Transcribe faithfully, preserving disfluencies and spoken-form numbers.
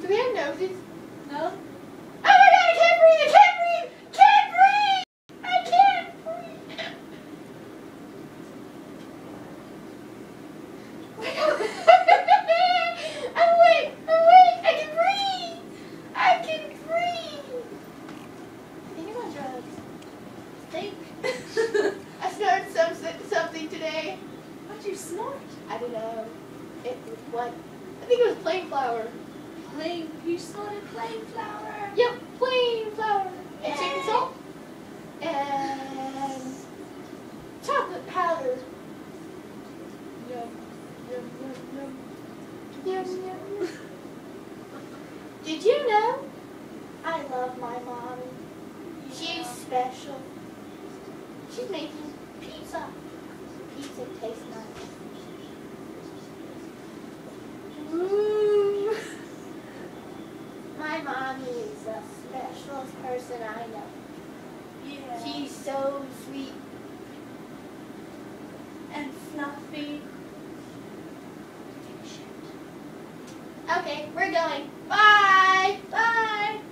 we have noses? No? Oh my god, I can't breathe! I can't breathe! Can't breathe! I can't breathe! I'm awake! I'm awake! I can breathe! I can breathe! I think I'm on drugs. Think. I snorted some, something today. What'd you snort? I don't know. It was what? I think it was plain flour. Plain. You snorted plain flour. Yep, plain flour. And Yay. chicken salt. And chocolate powder. Yum, yum, yum, yum. Yum, yum. Did you know I love my mommy? She's special. She's making pizza. Pizza tastes nice. Ooh. My mommy is the specialest person I know. Yeah. She's so sweet. And fluffy. Okay, we're going. Bye! Bye!